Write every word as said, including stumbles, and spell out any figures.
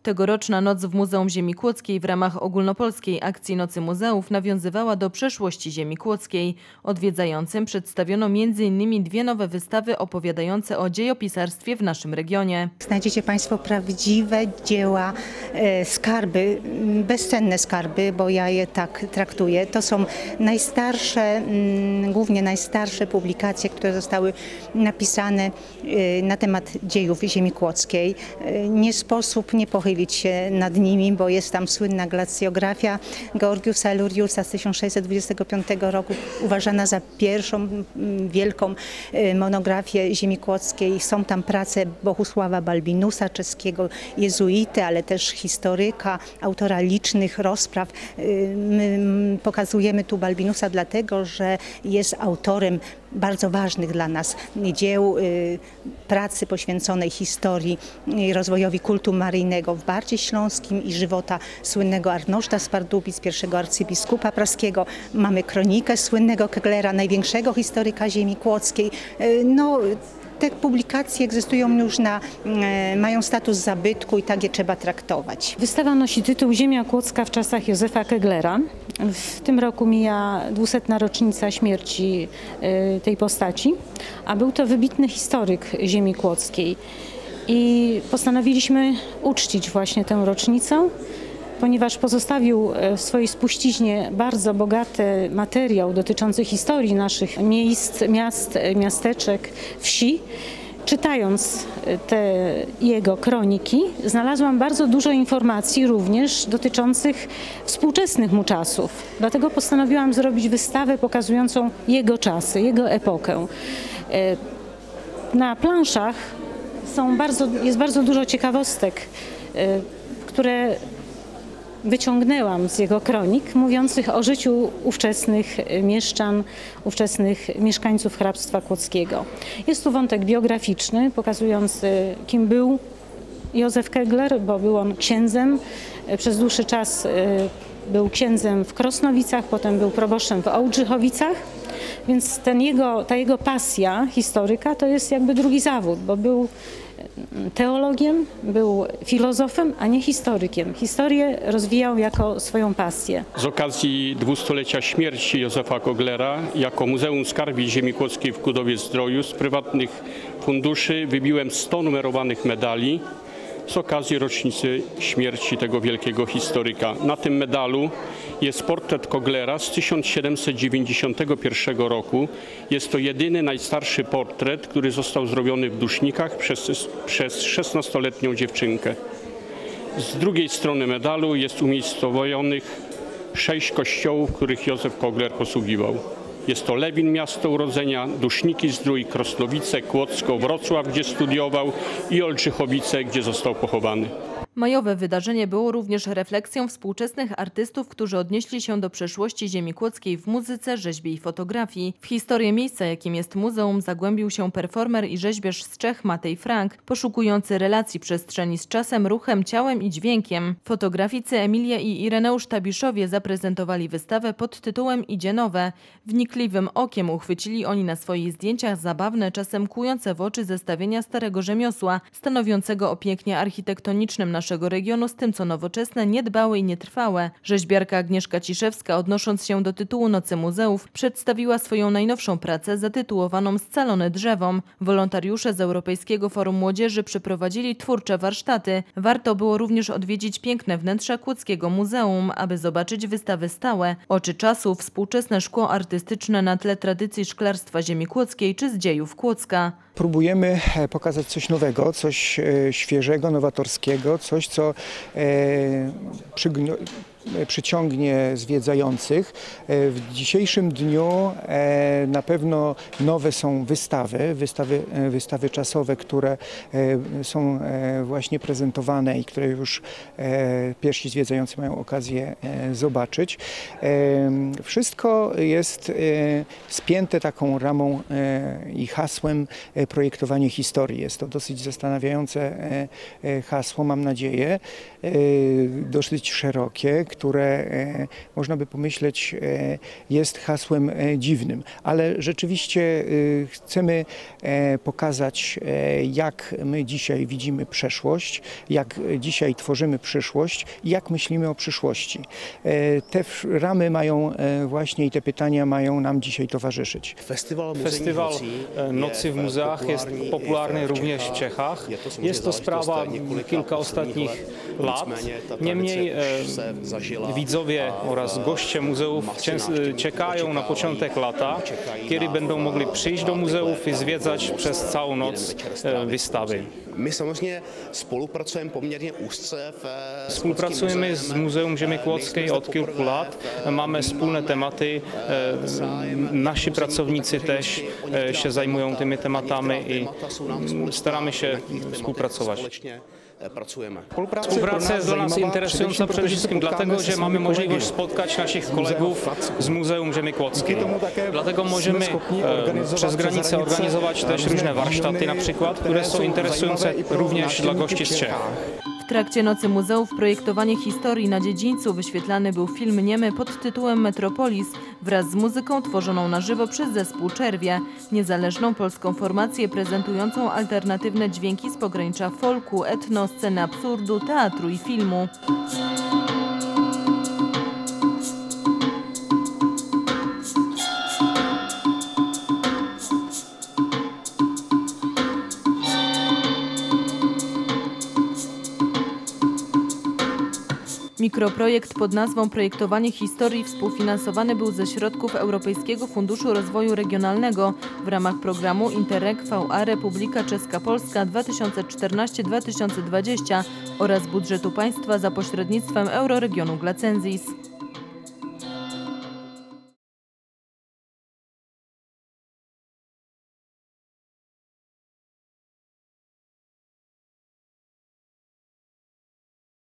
Tegoroczna Noc w Muzeum Ziemi Kłodzkiej w ramach ogólnopolskiej akcji Nocy Muzeów nawiązywała do przeszłości ziemi kłodzkiej. Odwiedzającym przedstawiono między innymi dwie nowe wystawy opowiadające o dziejopisarstwie w naszym regionie. Znajdziecie Państwo prawdziwe dzieła, e, skarby, bezcenne skarby, bo ja je tak traktuję. To są najstarsze, m, głównie najstarsze publikacje, które zostały napisane e, na temat dziejów ziemi kłodzkiej. E, nie sposób nie pochylić się nad nimi, bo jest tam słynna glacjografia Georgiusa Eluriusa z tysiąc sześćset dwudziestego piątego roku, uważana za pierwszą wielką monografię ziemi kłodzkiej. Są tam prace Bohusława Balbinusa, czeskiego jezuity, ale też historyka, autora licznych rozpraw. My pokazujemy tu Balbinusa dlatego, że jest autorem bardzo ważnych dla nas dzieł, pracy poświęconej historii i rozwojowi kultu maryjnego w Bardzie Śląskim i żywota słynnego Arnoszta z Pardubic, pierwszego arcybiskupa praskiego. Mamy kronikę słynnego Keglera, największego historyka ziemi kłodzkiej. No, te publikacje egzystują już na, mają status zabytku i tak je trzeba traktować. Wystawa nosi tytuł Ziemia Kłodzka w czasach Józefa Keglera. W tym roku mija dwusetna rocznica śmierci tej postaci, a był to wybitny historyk ziemi kłodzkiej. I postanowiliśmy uczcić właśnie tę rocznicę, ponieważ pozostawił w swojej spuściźnie bardzo bogaty materiał dotyczący historii naszych miejsc, miast, miasteczek, wsi. Czytając te jego kroniki, znalazłam bardzo dużo informacji również dotyczących współczesnych mu czasów. Dlatego postanowiłam zrobić wystawę pokazującą jego czasy, jego epokę. Na planszach są bardzo, jest bardzo dużo ciekawostek, które wyciągnęłam z jego kronik, mówiących o życiu ówczesnych mieszczan, ówczesnych mieszkańców hrabstwa kłodzkiego. Jest tu wątek biograficzny, pokazujący, kim był Józef Kegler, bo był on księdzem. Przez dłuższy czas był księdzem w Krosnowicach, potem był proboszczem w Ołdrzychowicach. Więc ten jego, ta jego pasja historyka to jest jakby drugi zawód, bo był teologiem, był filozofem, a nie historykiem. Historię rozwijał jako swoją pasję. Z okazji dwustulecia śmierci Józefa Keglera jako Muzeum Skarbi Ziemi Kłodzkiej w Kudowie-Zdroju z prywatnych funduszy wybiłem sto numerowanych medali z okazji rocznicy śmierci tego wielkiego historyka. Na tym medalu jest portret Keglera z tysiąc siedemset dziewięćdziesiątego pierwszego roku. Jest to jedyny najstarszy portret, który został zrobiony w Dusznikach przez, przez szesnastoletnią dziewczynkę. Z drugiej strony medalu jest umiejscowionych sześć kościołów, których Józef Kegler posługiwał. Jest to Lewin, miasto urodzenia, Duszniki Zdrój, Krosnowice, Kłodzko, Wrocław, gdzie studiował i Ołdrzychowice, gdzie został pochowany. Majowe wydarzenie było również refleksją współczesnych artystów, którzy odnieśli się do przeszłości ziemi kłodzkiej w muzyce, rzeźbie i fotografii. W historię miejsca, jakim jest muzeum, zagłębił się performer i rzeźbiarz z Czech Matej Frank, poszukujący relacji przestrzeni z czasem, ruchem, ciałem i dźwiękiem. Fotograficy Emilia i Ireneusz Tabiszowie zaprezentowali wystawę pod tytułem Idzie nowe. Wnikliwym okiem uchwycili oni na swoich zdjęciach zabawne, czasem kłujące w oczy zestawienia starego rzemiosła, stanowiącego o pięknie architektonicznym naszego regionu z tym, co nowoczesne, niedbałe i nietrwałe. Rzeźbiarka Agnieszka Ciszewska, odnosząc się do tytułu Nocy Muzeów, przedstawiła swoją najnowszą pracę zatytułowaną Scalone drzewom. Wolontariusze z Europejskiego Forum Młodzieży przeprowadzili twórcze warsztaty. Warto było również odwiedzić piękne wnętrza Kłodzkiego Muzeum, aby zobaczyć wystawy stałe. Oczy czasu, współczesne szkło artystyczne na tle tradycji szklarstwa ziemi kłodzkiej czy z dziejów Kłodzka. Próbujemy pokazać coś nowego, coś świeżego, nowatorskiego, coś, co przygno- przyciągnie zwiedzających. W dzisiejszym dniu na pewno nowe są wystawy, wystawy, wystawy czasowe, które są właśnie prezentowane i które już pierwsi zwiedzający mają okazję zobaczyć. Wszystko jest spięte taką ramą i hasłem projektowanie historii. Jest to dosyć zastanawiające hasło, mam nadzieję, dosyć szerokie, które można by pomyśleć jest hasłem dziwnym, ale rzeczywiście chcemy pokazać, jak my dzisiaj widzimy przeszłość, jak dzisiaj tworzymy przyszłość i jak myślimy o przyszłości. Te ramy mają właśnie i te pytania mają nam dzisiaj towarzyszyć. Festiwal Nocy w muzeach jest popularny również w Czechach. Jest to sprawa kilka ostatnich lat. Niemniej widzowie oraz goście muzeów czekają na początek lata, kiedy będą mogli przyjść do muzeów i zwiedzać przez całą noc wystawy. My samozřejmě spolupracujeme poměrně úzce. Współpracujemy z Muzeum Ziemi Kłodzkiej od kilku lat. Mamy wspólne tematy. Nasi pracownicy też się zajmują tymi tematami i staramy się współpracować. Współpraca jest dla nas interesująca przede wszystkim dlatego, że mamy możliwość spotkać naszych kolegów z Muzeum Ziemi Kłodzkiej. Dlatego możemy przez granicę organizować też różne warsztaty na przykład, które są interesujące również dla gości z Czech. W trakcie Nocy Muzeów projektowanie historii na dziedzińcu wyświetlany był film niemy pod tytułem Metropolis wraz z muzyką tworzoną na żywo przez zespół Czerwie, niezależną polską formację prezentującą alternatywne dźwięki z pogranicza folku, etno, sceny absurdu, teatru i filmu. Mikroprojekt pod nazwą Projektowanie historii współfinansowany był ze środków Europejskiego Funduszu Rozwoju Regionalnego w ramach programu Interreg V A Republika Czeska-Polska dwa tysiące czternaście do dwa tysiące dwudziestego oraz budżetu państwa za pośrednictwem Euroregionu Glacenzis.